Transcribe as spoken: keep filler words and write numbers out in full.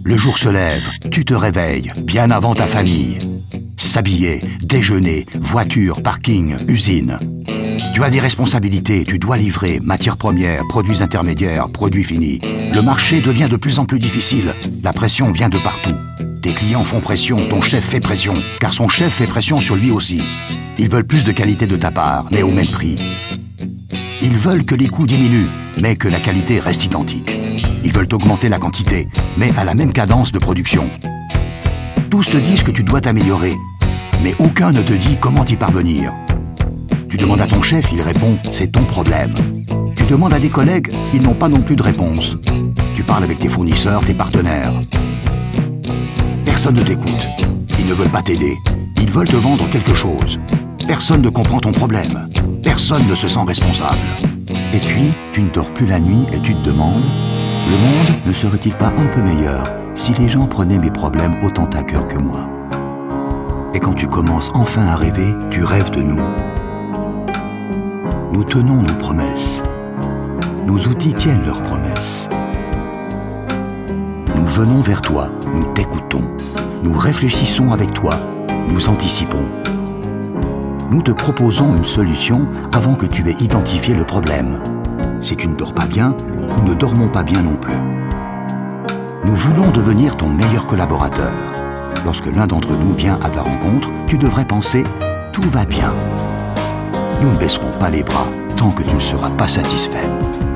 Le jour se lève, tu te réveilles, bien avant ta famille. S'habiller, déjeuner, voiture, parking, usine. Tu as des responsabilités, tu dois livrer matières premières, produits intermédiaires, produits finis. Le marché devient de plus en plus difficile, la pression vient de partout. Tes clients font pression, ton chef fait pression, car son chef fait pression sur lui aussi. Ils veulent plus de qualité de ta part, mais au même prix. Ils veulent que les coûts diminuent, mais que la qualité reste identique. Ils veulent augmenter la quantité, mais à la même cadence de production. Tous te disent que tu dois t'améliorer, mais aucun ne te dit comment y parvenir. Tu demandes à ton chef, il répond « c'est ton problème ». Tu demandes à des collègues, ils n'ont pas non plus de réponse. Tu parles avec tes fournisseurs, tes partenaires. Personne ne t'écoute. Ils ne veulent pas t'aider. Ils veulent te vendre quelque chose. Personne ne comprend ton problème. Personne ne se sent responsable. Et puis, tu ne dors plus la nuit et tu te demandes « le monde ne serait-il pas un peu meilleur si les gens prenaient mes problèmes autant à cœur que moi ?» Et quand tu commences enfin à rêver, tu rêves de nous. Nous tenons nos promesses. Nos outils tiennent leurs promesses. Nous venons vers toi, nous t'écoutons. Nous réfléchissons avec toi, nous anticipons. Nous te proposons une solution avant que tu aies identifié le problème. Si tu ne dors pas bien, nous ne dormons pas bien non plus. Nous voulons devenir ton meilleur collaborateur. Lorsque l'un d'entre nous vient à ta rencontre, tu devrais penser « tout va bien ». Nous ne baisserons pas les bras tant que tu ne seras pas satisfait.